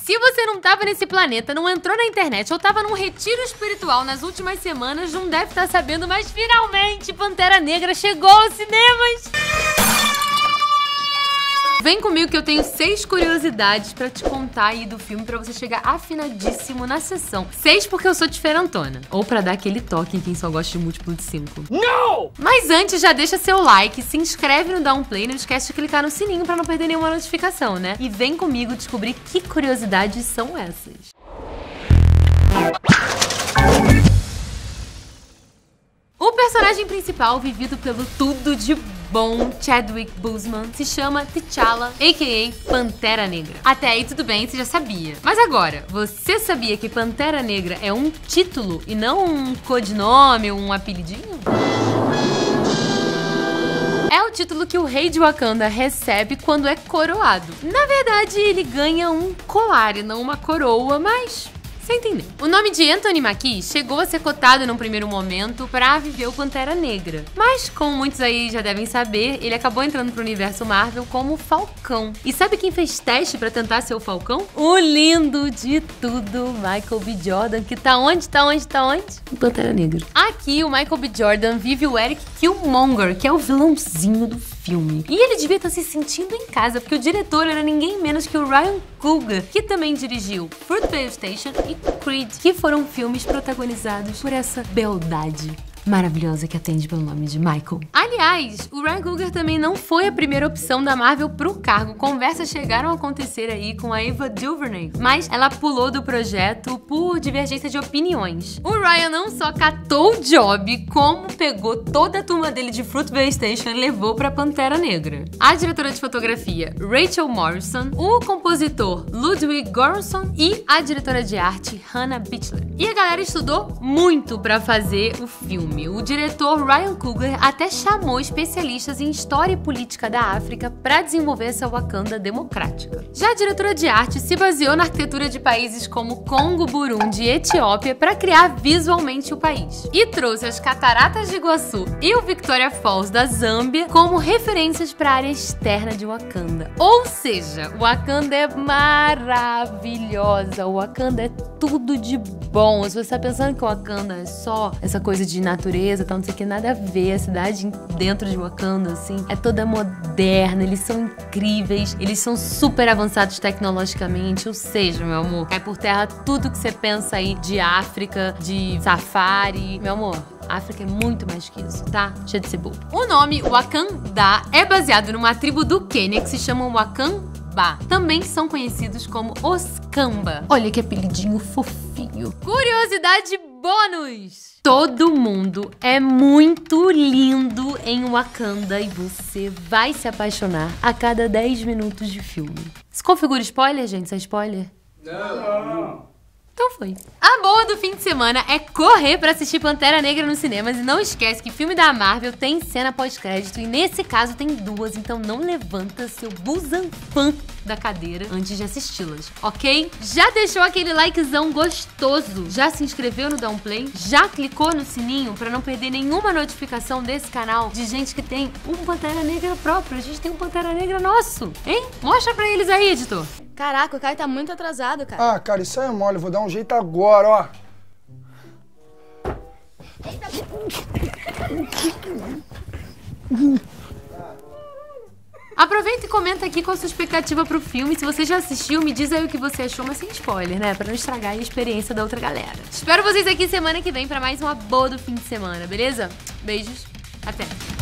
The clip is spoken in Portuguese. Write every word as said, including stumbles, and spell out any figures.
Se você não tava nesse planeta, não entrou na internet ou tava num retiro espiritual nas últimas semanas, não deve estar sabendo, mas finalmente Pantera Negra chegou aos cinemas! Vem comigo que eu tenho seis curiosidades pra te contar aí do filme pra você chegar afinadíssimo na sessão. Seis porque eu sou diferentona. Ou pra dar aquele toque em quem só gosta de múltiplo de cinco. Não! Mas antes, já deixa seu like, se inscreve no Downplay e não esquece de clicar no sininho pra não perder nenhuma notificação, né? E vem comigo descobrir que curiosidades são essas. O personagem principal, vivido pelo tudo de bom Chadwick Boseman, se chama T'Challa, a k a. Pantera Negra. Até aí tudo bem, você já sabia. Mas agora, você sabia que Pantera Negra é um título e não um codinome ou um apelidinho? É o título que o rei de Wakanda recebe quando é coroado. Na verdade, ele ganha um colar e não uma coroa, mas... você entendeu? O nome de Anthony Mackie chegou a ser cotado num primeiro momento pra viver o Pantera Negra. Mas, como muitos aí já devem saber, ele acabou entrando pro universo Marvel como Falcão. E sabe quem fez teste pra tentar ser o Falcão? O lindo de tudo, Michael B. Jordan, que tá onde, tá onde, tá onde? Em Pantera Negra. Aqui, o Michael B. Jordan vive o Eric Killmonger, que é o vilãozinho do filme. E ele devia estar se sentindo em casa, porque o diretor era ninguém menos que o Ryan Coogler, que também dirigiu Fruitvale Station e Creed, que foram filmes protagonizados por essa beldade maravilhosa que atende pelo nome de Michael. Aliás, o Ryan Coogler também não foi a primeira opção da Marvel pro cargo. Conversas chegaram a acontecer aí com a Ava DuVernay, mas ela pulou do projeto por divergência de opiniões. O Ryan não só catou o job, como pegou toda a turma dele de Fruitvale Station e levou pra Pantera Negra. A diretora de fotografia, Rachel Morrison, o compositor Ludwig Göransson e a diretora de arte, Hannah Bichler. E a galera estudou muito pra fazer o filme. O diretor Ryan Coogler até chamou especialistas em história e política da África para desenvolver essa Wakanda democrática. Já a diretora de arte se baseou na arquitetura de países como Congo, Burundi e Etiópia para criar visualmente o país. E trouxe as Cataratas de Iguaçu e o Victoria Falls da Zâmbia como referências para a área externa de Wakanda. Ou seja, Wakanda é maravilhosa, Wakanda é tudo de bom. Se você está pensando que Wakanda é só essa coisa de natureza, tal, não sei o que, nada a ver. A cidade dentro de Wakanda, assim, é toda moderna, eles são incríveis, eles são super avançados tecnologicamente, ou seja, meu amor, cai por terra tudo que você pensa aí de África, de safari. Meu amor, África é muito mais que isso, tá? Deixa de ser bobo. O nome Wakanda é baseado numa tribo do Quênia que se chama Wakamba. Também são conhecidos como os Kamba. Olha que apelidinho fofinho. Curiosidade bônus! Todo mundo é muito lindo em Wakanda e você vai se apaixonar a cada dez minutos de filme. Se configura spoiler, gente? Isso é spoiler? Não! Então foi. A boa do fim de semana é correr pra assistir Pantera Negra nos cinemas e não esquece que filme da Marvel tem cena pós-crédito e nesse caso tem duas, então não levanta seu busanfã da cadeira antes de assisti-las, ok? Já deixou aquele likezão gostoso? Já se inscreveu no Downplay? Já clicou no sininho pra não perder nenhuma notificação desse canal de gente que tem um Pantera Negra próprio? A gente tem um Pantera Negra nosso, hein? Mostra pra eles aí, editor. Caraca, o Caio tá muito atrasado, cara. Ah, cara, isso aí é mole. Eu vou dar um jeito agora, ó. Aproveita e comenta aqui qual a sua expectativa pro filme. Se você já assistiu, me diz aí o que você achou, mas sem spoiler, né? Pra não estragar a experiência da outra galera. Espero vocês aqui semana que vem pra mais uma boa do fim de semana, beleza? Beijos, até!